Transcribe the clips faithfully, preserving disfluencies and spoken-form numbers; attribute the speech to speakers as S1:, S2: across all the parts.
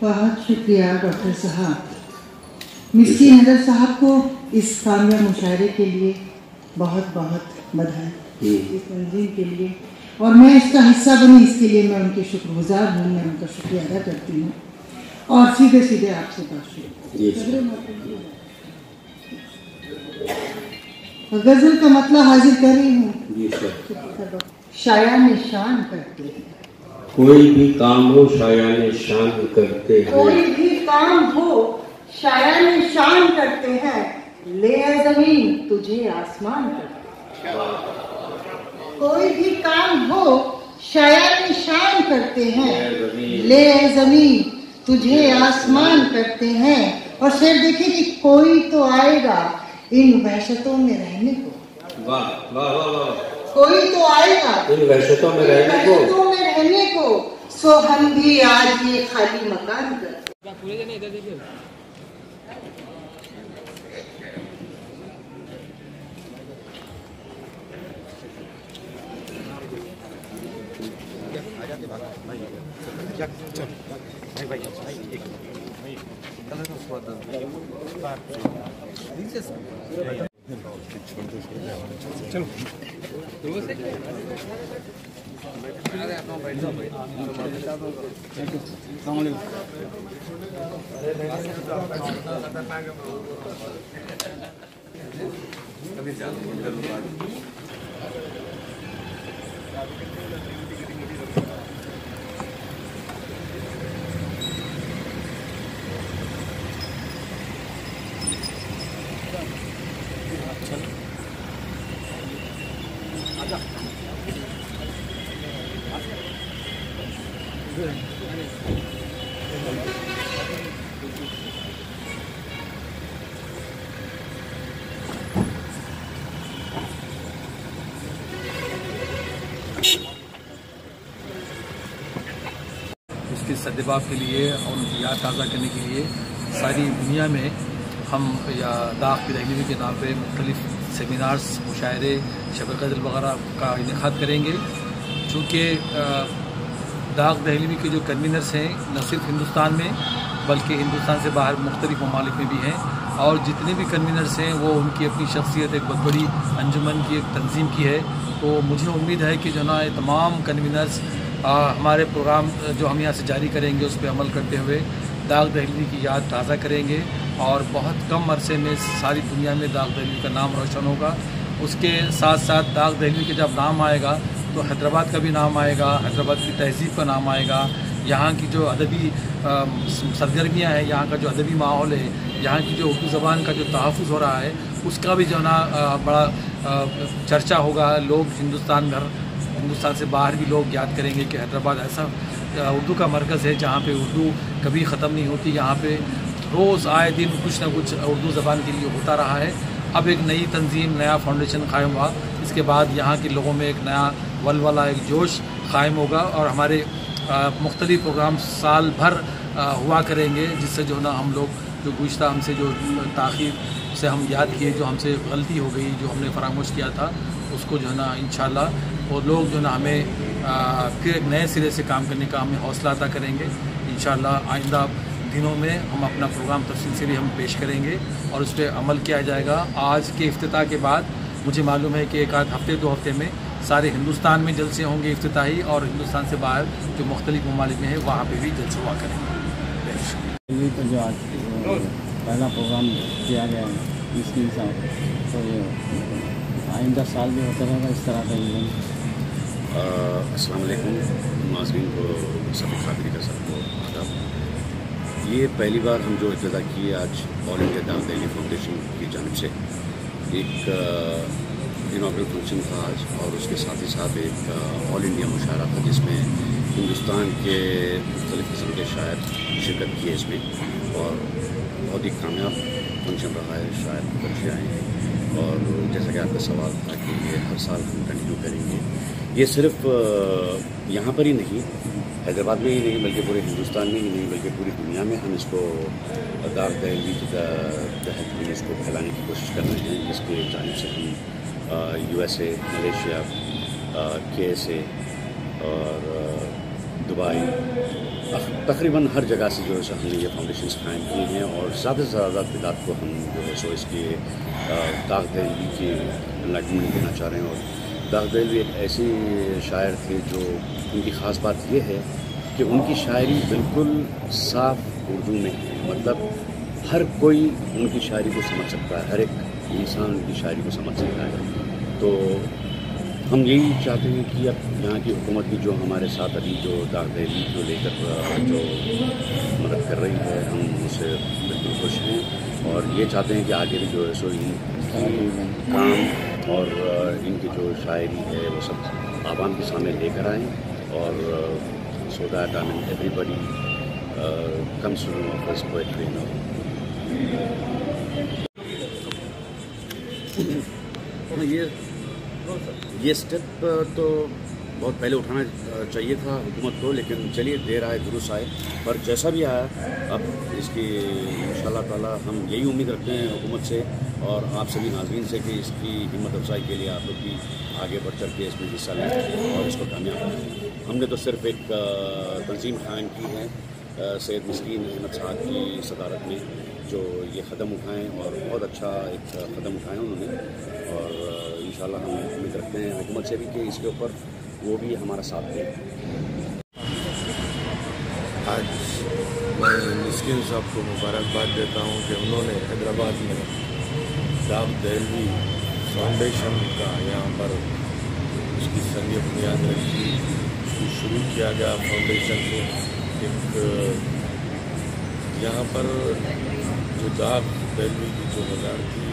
S1: बहुत शुक्रिया डॉक्टर साहब। मिस्टी नदर साहब को इस कामयाब मुशायरे के लिए बहुत बहुत बधाई, इस तंजीम के लिए, और मैं इसका हिस्सा बनी इसके लिए मैं उनकी शुक्रगुजार हूँ, मैं उनका शुक्रिया अदा करती हूँ। और सीधे सीधे आपसे बात शुरू। गजल का मतलब हाजिर कर रही हूँ। शायान शान करते हैं,
S2: कोई भी काम हो शायान शान करते हैं,
S1: कोई भी काम हो शायान शान करते हैं, ले जमीन तुझे आसमान करते हैं। कोई भी काम हो शायान शान करते हैं, ले जमीन तुझे आसमान करते हैं। और शेर देखिए कि कोई तो आएगा इन वहशतों में रहने को।
S2: वाह वाह वाह वाह।
S1: कोई तो आएगा
S2: इन वहशतों में रहने को,
S1: वहशतों में रहने को, सो हम भी आज ये खाली मकान कर।
S3: चलो उसके सद्भाव के लिए और उनकी याद ताज़ा करने के लिए सारी दुनिया में हम या दाग दहलीमी के नाम पे मुख्तलिफ सेमिनार्स, मुशायरे, शब क़द्र वगैरह का इनेकाद करेंगे। चूँकि दाग दहलीमी के जो कन्वीनर्स हैं न सिर्फ हिंदुस्तान में बल्कि हिंदुस्तान से बाहर मुख्तलिफ ममालिक में भी हैं, और जितने भी कन्वीनर्स हैं वो उनकी अपनी शख्सियत एक बहुत बड़ी अंजुमन की, एक तंजीम की है। तो मुझे उम्मीद है कि जो ना तमाम कन्वीनर्स हमारे प्रोग्राम जो हम यहाँ से जारी करेंगे उस पर अमल करते हुए दाग दहलीमी की याद ताज़ा करेंगे, और बहुत कम अरसे में सारी दुनिया में दाग दहलीमी का नाम रोशन होगा। उसके साथ साथ दाग दहलीमी के जब नाम आएगा तो हैदराबाद का भी नाम आएगा, हैदराबाद की तहज़ीब का नाम आएगा, यहाँ की जो अदबी सरगर्मियाँ हैं, यहाँ का जो अदबी माहौल है, यहाँ की जो उर्दू ज़बान का जो तहफ़्फ़ुज़ हो रहा है उसका भी जो ना बड़ा चर्चा होगा। लोग हिंदुस्तान भर, हिंदुस्तान से बाहर भी लोग याद करेंगे कि हैदराबाद ऐसा उर्दू का मरकज़ है जहाँ पे उर्दू कभी ख़त्म नहीं होती, यहाँ पे रोज़ आए दिन कुछ ना कुछ उर्दू ज़बान के लिए होता रहा है। अब एक नई तंजीम, नया फाउंडेशन कायम हुआ, इसके बाद यहाँ के लोगों में एक नया वलवला, एक जोश कायम होगा, और हमारे मुख्तलिफ प्रोग्राम साल भर आ, हुआ करेंगे, जिससे जो है ना हम लोग जो गुज़िश्ता हमसे जो ताख़ीर से हम याद किए, जो हमसे गलती हो गई, जो हमने फरामोश किया था, उसको जो है ना इंशाअल्लाह वो लोग जो है ना हमें आ, फिर एक नए सिरे से काम करने का हमें हौसला अता करेंगे। इंशाअल्लाह आइंदा दिनों में हम अपना प्रोग्राम तफसील से भी हम पेश करेंगे और उस पर अमल किया जाएगा। आज के इफ्तिताह के बाद मुझे मालूम है कि एक आध हफ्ते दो हफ्ते में सारे हिंदुस्तान में जलसे होंगे इफ्तिताही, और हिंदुस्तान से बाहर जो मुख्तलिफ ममालिक में है वहाँ पे भी जलसे हुआ करेंगे।
S4: ये तो जो आज पहला प्रोग्राम किया गया है इसके हिसाब तो ये आइंदा साल भी होता रहेगा इस तरह का इवेंट।
S5: अस्सलाम वालेकुम नाज़रीन को, सभी खातिरी का सबको आदाब। ये पहली बार हम जो इब्तिदा किए आज ऑल इंडिया दाग दहलीमी फाउंडेशन की जानिब से एक इनॉग्रल फंक्शन था आज, और उसके साथ ही साथ एक ऑल इंडिया मुशायरा था जिसमें हिंदुस्तान के मुख्तलिफ़ किस्म के शायर शिरकत किए इसमें, और बहुत ही कामयाब फंक्शन रहा है। शायर बच्चे आए हैं, और जैसा कि आपका सवाल था कि ये हर साल हम कंटिन्यू करेंगे। ये सिर्फ यहाँ पर ही नहीं, हैदराबाद में ही नहीं, बल्कि पूरे हिंदुस्तान में ही नहीं, बल्कि पूरी दुनिया में हम इसको दाग दहलीमी के तहत हम इसको फैलाने की कोशिश कर रहे हैं, जिसके जानिब से हम USA, Malaysia, K S A और दुबई تقریباً ہر جگہ سے جو ہے سو ہم نے یہ فاؤنڈیشنس قائم کی ہیں اور زیادہ سے زیادہ تعداد کو ہم جو ہے سو اس کے داغ دہلوی کی انلائٹمنٹ دینا چاہ رہے ہیں. اور داغ دہلوی ایک ایسی شاعر تھے جو ان کی خاص بات یہ ہے کہ ان کی شاعری بالکل صاف اردو میں ہے. مطلب ہر کوئی ان کی شاعری کو سمجھ سکتا ہے, ہر ایک انسان ان کی شاعری کو سمجھ سکتا ہے. تو ہم یہی چاہتے ہیں کہ اب یہاں کی حکومت بھی جو ہمارے ساتھ ابھی جو داغ دہلوی کو لے کر جو مدد کر رہی ہے, ہم اس سے بالکل خوش ہیں اور یہ چاہتے ہیں کہ آگے بھی جو ہے سو ان کی کام اور ان کی جو شاعری ہے وہ سب عوام کے سامنے لے کر آئیں اور so that I mean everybody comes to know of this poetry no. یہ یہ اسٹیپ تو بہت پہلے اٹھانا چاہیے تھا حکومت کو, لیکن چلیے دیر آئے درست آئے, پر جیسا بھی آیا اب اس کی انشاء اللہ تعالیٰ ہم یہی امید رکھتے ہیں حکومت سے اور آپ سبھی ناظرین سے کہ اس کی ہمت افزائی کے لیے آپ لوگ بھی آگے بڑھ چڑھ کے اس میں حصہ لیں اور اس کو کامیاب کریں. ہم نے تو صرف ایک تنظیم قائم کی ہے سید مسکین احمد صاحب کی صدارت میں, جو یہ قدم اٹھائیں اور بہت اچھا ایک قدم اٹھائیں انہوں نے, اور انشاءاللہ ہم امید رکھتے ہیں حکومت سے بھی کہ اس کے اوپر وہ بھی ہمارا ساتھ دیں.
S6: آج میں مسکین صاحب کو مبارکباد دیتا ہوں کہ انہوں نے حیدرآباد میں داغ دہلوی فاؤنڈیشن کا یہاں پر اس کی سنگ بنیاد رکھی, اس کو شروع کیا گیا فاؤنڈیشن کو. ایک یہاں پر جو داغ دہلوی کی جو مزار تھی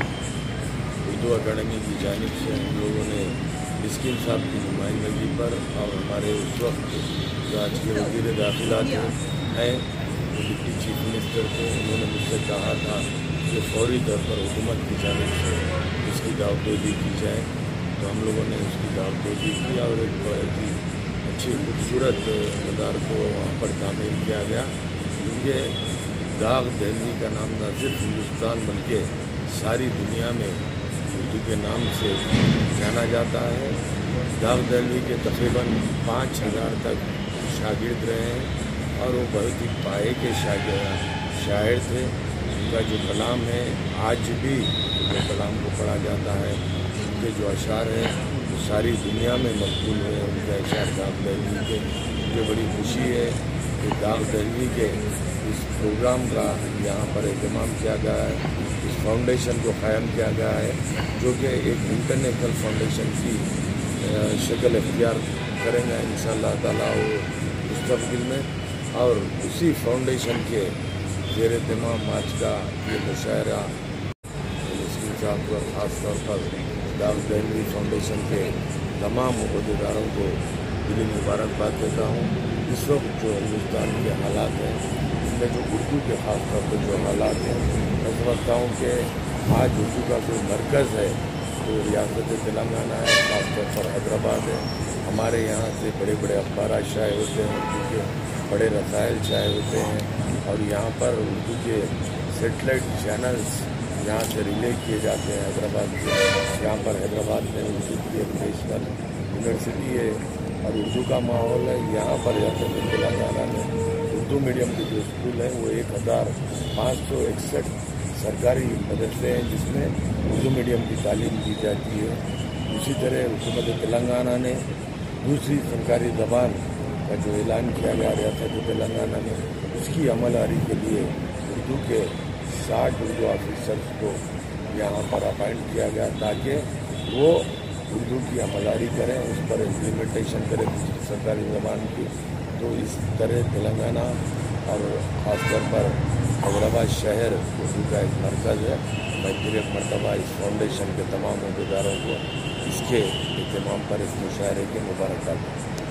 S6: اردو اکیڈمی کی جانب سے ہم لوگوں نے مسکین صاحب کی نمائندگی پر اور ہمارے اس وقت جو آج کے وزیر داخلات ہیں وہ ڈپٹی چیف منسٹر تھے, انہوں نے مجھ سے کہا تھا کہ فوری طور پر حکومت کی جانب سے اس کی داغدوزی کی جائے. تو ہم لوگوں نے اس کی داغدوزی کی اور ایک بہت ہی اچھی خوبصورت مزار کو وہاں پر تعمیر کیا گیا, کیونکہ داغ دہلوی کا نام نہ صرف ہندوستان بلکہ ساری دنیا میں اردو کے نام سے جانا جاتا ہے. داغ دہلوی کے تقریباً پانچ ہزار تک شاگرد رہے ہیں اور وہ بہت ہی پائے کے شاگرد شاعر تھے. ان کا جو کلام ہے آج بھی ان کے کلام کو پڑھا جاتا ہے, ان کے جو اشعار ہیں وہ ساری دنیا میں مقبول ہوئے. ان کے اشعار داغ دہلوی کے, مجھے بڑی خوشی ہے کہ داغ دہلوی کے اس پروگرام کا یہاں پر اہتمام کیا گیا ہے, اس فاؤنڈیشن کو قائم کیا گیا ہے جو کہ ایک انٹرنیشنل فاؤنڈیشن کی شکل اختیار کریں گے انشاء اللہ تعالیٰ وہ مستقبل میں. اور اسی فاؤنڈیشن کے زیر اہتمام آج کا یہ مشاعرہ مسکین صاحب کو خاص طور پر داغ دہلوی فاؤنڈیشن کے تمام عہدیداروں کو دلی مبارکباد دیتا ہوں. اس وقت جو ہندوستان کے حالات ہیں ان میں جو اردو کے خاص طور پر جو حالات ہیں, میں سمجھتا ہوں کہ آج اردو کا کوئی مرکز ہے تو ریاست تلنگانہ ہے, خاص طور پر حیدرآباد ہے. ہمارے یہاں سے بڑے بڑے اخبارات شائع ہوتے ہیں, اردو کے بڑے رسائل شائع ہوتے ہیں اور یہاں پر اردو کے سیٹلائٹ چینلز یہاں سے ریلے کیے جاتے ہیں حیدرآباد سے. یہاں پر حیدرآباد میں اردو کی ایک نیشنل یونیورسٹی ہے اور اردو کا ماحول ہے. یہاں پر ریاست تلنگانہ میں اردو میڈیم کے جو اسکول ہیں وہ ایک ہزار پانچ سو اکسٹھ سرکاری مدرسے ہیں جس میں اردو میڈیم کی تعلیم دی جاتی ہے. اسی طرح حکومت تلنگانہ نے دوسری سرکاری زبان کا جو اعلان کیا گیا ریاست تلنگانہ میں, اس کی عمل آوری کے لیے اردو کے ساٹھ اردو آفیسرس کو یہاں پر اپائنٹ کیا گیا تاکہ وہ اردو کی عمل آوری کریں, اس پر امپلیمنٹیشن کریں دوسری سرکاری زبان کی. تو اس طرح تلنگانہ اور خاص طور پر حیدرآباد شہر اردو کا ایک مرکز ہے. میں پھر ایک مرتبہ اس فاؤنڈیشن کے تمام عہدیداروں کو اس کے اہتمام پر اس مشاعرے کے مبارکباد.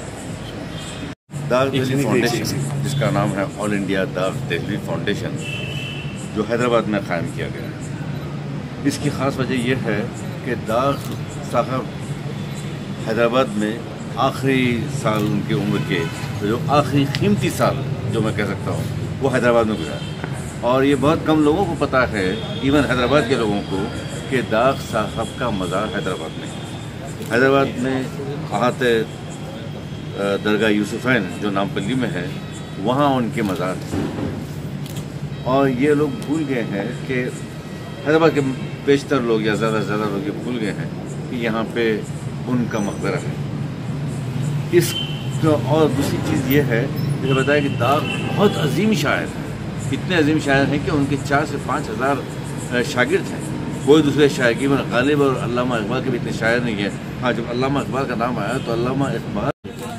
S5: داغ دہلوی فاؤنڈیشن جس کا نام ہے آل انڈیا داغ دہلوی فاؤنڈیشن, جو حیدرآباد میں قائم کیا گیا ہے, اس کی خاص وجہ یہ ہے کہ داغ صاحب حیدرآباد میں آخری سال ان کی عمر کے جو آخری قیمتی سال جو میں کہہ سکتا ہوں وہ حیدرآباد میں گزرا, اور یہ بہت کم لوگوں کو پتہ ہے, ایون حیدرآباد کے لوگوں کو, کہ داغ صاحب کا مزار حیدرآباد میں. حیدرآباد میں احاطہ درگاہ یوسفین جو نامپلی میں ہے
S7: وہاں ان کے مزار ہیں. اور یہ لوگ بھول گئے ہیں کہ حیدرآباد کے بیشتر لوگ یا زیادہ سے زیادہ لوگ یہ بھول گئے ہیں کہ یہاں پہ ان کا مقبرہ ہے. اس اور دوسری چیز یہ ہے جیسے بتایا کہ داغ بہت عظیم شاعر ہیں. اتنے عظیم شاعر ہیں کہ ان کے چار سے پانچ ہزار شاگرد ہیں. کوئی دوسرے شاعر کی غالب اور علامہ اقبال کے بھی اتنے شاعر نہیں ہیں. ہاں جب علامہ اقبال کا نام آیا تو علامہ اقبال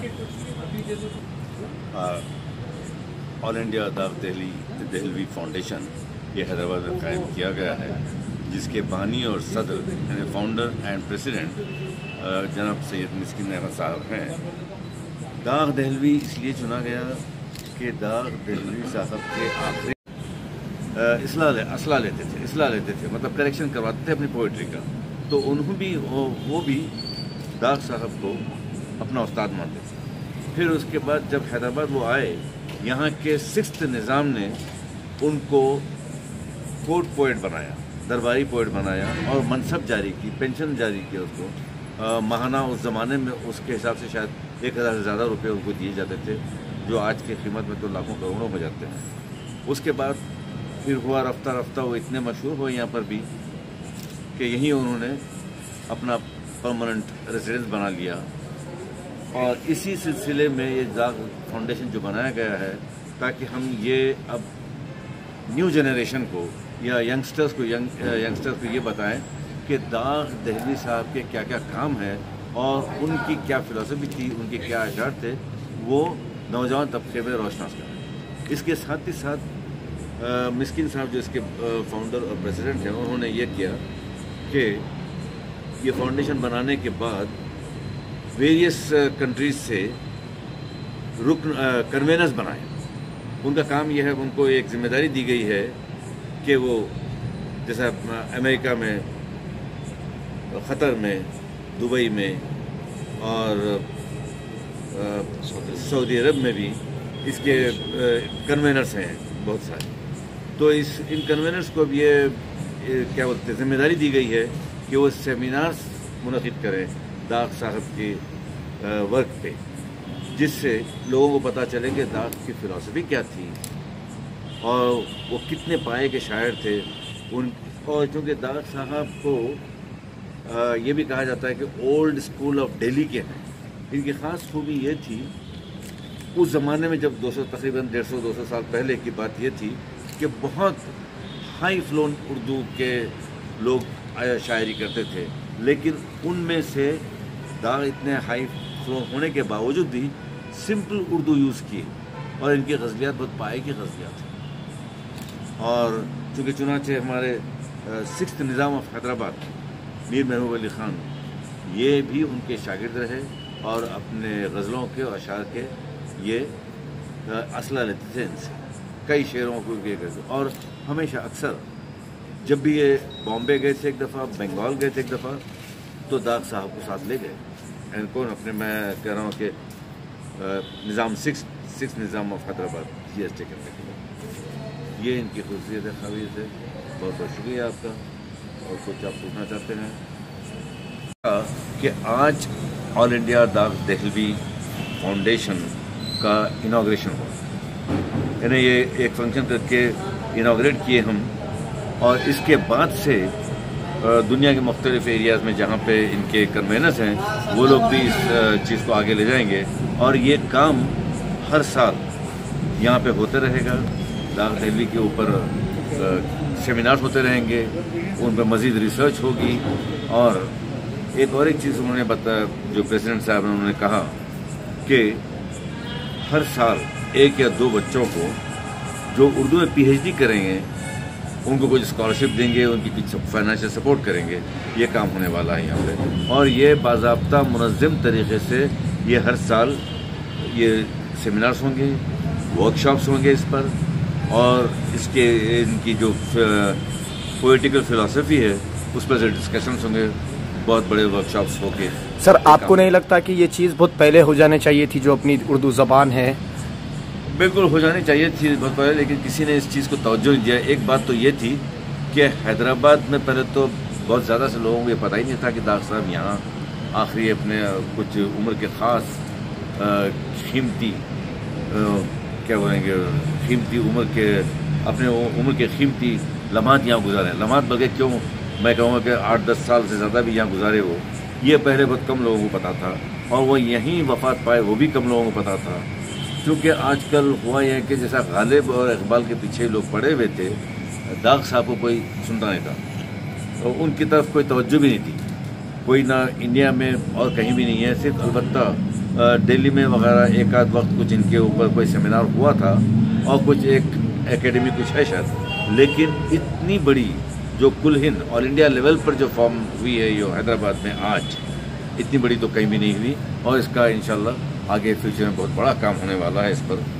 S7: آل انڈیا داغ دہلی دہلوی فاؤنڈیشن یہ حیدرآباد میں قائم کیا گیا ہے، جس کے بانی اور صدر یعنی فاؤنڈر اینڈ پریسیڈنٹ جناب سید مسکین احمد صاحب ہیں. داغ دہلوی اس لیے چنا گیا کہ داغ دہلوی صاحب کے آخری اصلاح اصلاح لیتے تھے اصلاح لیتے تھے مطلب کریکشن کرواتے تھے اپنی پوئٹری کا. تو انہوں بھی وہ بھی داغ صاحب کو اپنا استاد مانتے تھے. پھر اس کے بعد جب حیدرآباد وہ آئے، یہاں کے سکسٹھ نظام نے ان کو کورٹ پوئٹ بنایا، درباری پوئٹ بنایا اور منصب جاری کی، پینشن جاری کی اس کو. ماہانہ اس زمانے میں اس کے حساب سے شاید ایک ہزار سے زیادہ روپے ان کو دیے جاتے تھے، جو آج کی قیمت میں تو لاکھوں کروڑوں ہو جاتے ہیں. اس کے بعد پھر ہوا رفتہ رفتہ وہ اتنے مشہور ہوئے یہاں پر بھی کہ یہیں انہوں نے اپنا پرماننٹ ریزیڈنس بنا لیا. اور اسی سلسلے میں یہ داغ فاؤنڈیشن جو بنایا گیا ہے تاکہ ہم یہ اب نیو جنریشن کو یا ینگسٹرز کو ینگ ینگسٹرز کو یہ بتائیں کہ داغ دہلوی صاحب کے کیا کیا کام ہے اور ان کی کیا فلسفی تھی، ان کے کیا اشعار تھے، وہ نوجوان طبقے میں روشناس کریں. اس کے ساتھ ہی ساتھ مسکین صاحب جو اس کے فاؤنڈر اور پریزیڈنٹ ہیں، انہوں نے یہ کیا کہ یہ فاؤنڈیشن بنانے کے بعد ویریس کنٹریز سے رکن کنوینرز بنائے. ان کا کام یہ ہے، ان کو ایک ذمہ داری دی گئی ہے کہ وہ جیسا امریکہ میں، قطر میں، دبئی میں اور سعودی عرب میں بھی اس کے کنوینرز ہیں بہت سارے. تو اس ان کنوینرز کو اب یہ کیا بولتے ذمہ داری دی گئی ہے کہ وہ سیمینارز منعقد کریں داغ صاحب کی ورک پہ، جس سے لوگوں کو پتہ چلے کہ داغ کی فلسفی کیا تھی اور وہ کتنے پائے کے شاعر تھے. ان اور چونکہ داغ صاحب کو یہ بھی کہا جاتا ہے کہ اولڈ اسکول آف دہلی کے ہیں. ان کی خاص خوبی یہ تھی، اس زمانے میں جب دو سو تقریباً ڈیڑھ سو دو سو سال پہلے کی بات یہ تھی کہ بہت ہائی فلون اردو کے لوگ شاعری کرتے تھے، لیکن ان میں سے داغ اتنے ہائی فلون ہونے کے باوجود بھی سمپل اردو یوز کیے اور ان کی غزلیات بہت پائے کی غزلیات ہیں. اور چونکہ چنانچہ ہمارے سکسٹھ نظام آف حیدرآباد میر محبوب علی خان یہ بھی ان کے شاگرد رہے اور اپنے غزلوں کے اور اشعار کے یہ اصلہ لیتے تھے ان سے. کئی شعروں کو یہ کرتے اور ہمیشہ اکثر جب بھی یہ بامبے گئے تھے ایک دفعہ، بنگال گئے تھے ایک دفعہ، تو داغ صاحب کو ساتھ لے گئے. ان کو اپنے میں کہہ رہا ہوں کہ Nizam six six Nizam of Hyderabad G S T کرنے کے لیے. یہ ان کی خصوصیت ہے، خاصیت ہے. بہت بہت شکریہ آپ کا. اور کچھ آپ پوچھنا چاہتے ہیں کہ آج آل انڈیا داغ دہلوی فاؤنڈیشن کا انوگریشن ہوا، یعنی یہ ایک فنکشن کر کے انوگریٹ کیے ہم، اور اس کے بعد سے دنیا کے مختلف ایریاز میں جہاں پہ ان کے کنوینرز ہیں وہ لوگ بھی اس چیز کو آگے لے جائیں گے. اور یہ کام ہر سال یہاں پہ ہوتے رہے گا. داغ دہلوی کے اوپر سیمینارز ہوتے رہیں گے، ان پہ مزید ریسرچ ہوگی. اور ایک اور ایک چیز انہوں نے بتایا، جو پریزیڈنٹ صاحب نے انہوں نے کہا کہ ہر سال ایک یا دو بچوں کو جو اردو میں پی ایچ ڈی کریں گے ان کو کچھ اسکالرشپ دیں گے، ان کی کچھ فائنینشیل سپورٹ کریں گے. یہ کام ہونے والا ہے یہاں پہ، اور یہ باضابطہ منظم طریقے سے یہ ہر سال یہ سیمینارز ہوں گے، ورک شاپس ہوں گے اس پر، اور اس کے ان کی جو پولیٹیکل فلسفی ہے اس پر ڈسکشنس ہوں گے، بہت بڑے ورک شاپس ہو کے.
S8: سر آپ کو نہیں لگتا کہ یہ چیز بہت پہلے ہو جانے چاہیے تھی جو اپنی اردو زبان ہے؟
S7: بالکل ہو جانی چاہیے تھی بہت پہلے، لیکن کسی نے اس چیز کو توجہ نہیں دیا. ایک بات تو یہ تھی کہ حیدرآباد میں پہلے تو بہت زیادہ سے لوگوں کو یہ پتہ ہی نہیں تھا کہ داغ صاحب یہاں آخری اپنے کچھ عمر کے خاص قیمتی کیا بولیں گے قیمتی عمر کے اپنے عمر کے قیمتی لمحات یہاں گزارے ہیں. لمحات بلکہ کیوں میں کہوں گا کہ آٹھ دس سال سے زیادہ بھی یہاں گزارے ہو. یہ پہلے بہت کم لوگوں کو پتا تھا اور وہ یہیں وفات پائے وہ بھی کم لوگوں کو پتا تھا. کیونکہ آج کل ہوا یہ ہے کہ جیسا غالب اور اقبال کے پیچھے لوگ پڑے ہوئے تھے, داغ صاحب کو کوئی سنتا نہیں تھا اور ان کی طرف کوئی توجہ بھی نہیں تھی. کوئی نہ انڈیا میں اور کہیں بھی نہیں ہے, صرف البتہ دہلی میں وغیرہ ایک آدھ وقت کچھ ان کے اوپر کوئی سیمینار ہوا تھا اور کچھ ایک اکیڈمی کچھ ہے شاید. لیکن اتنی بڑی جو کل ہند آل انڈیا لیول پر جو فارم ہوئی ہے یہ حیدرآباد میں آج, اتنی بڑی تو کہیں بھی نہیں ہوئی. اور اس کا انشاءاللہ آگے فیوچر میں بہت بڑا کام ہونے والا ہے اس پر.